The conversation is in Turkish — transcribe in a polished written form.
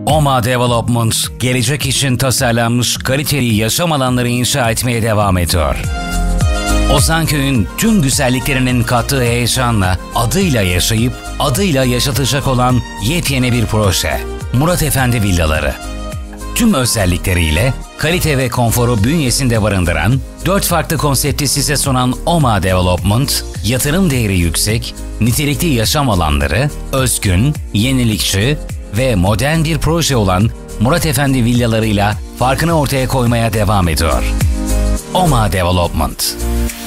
OMA Development, gelecek için tasarlanmış kaliteli yaşam alanları inşa etmeye devam ediyor. Ozan-Köy'ün tüm güzelliklerinin kattığı heyecanla adıyla yaşayıp adıyla yaşatacak olan yepyeni bir proje. Murat Efendi Villaları. Tüm özellikleriyle kalite ve konforu bünyesinde barındıran 4 farklı konsepti size sunan OMA Development, yatırım değeri yüksek, nitelikli yaşam alanları, özgün, yenilikçi ve modern bir proje olan Murat Efendi Villaları'yla farkını ortaya koymaya devam ediyor. OMA Development.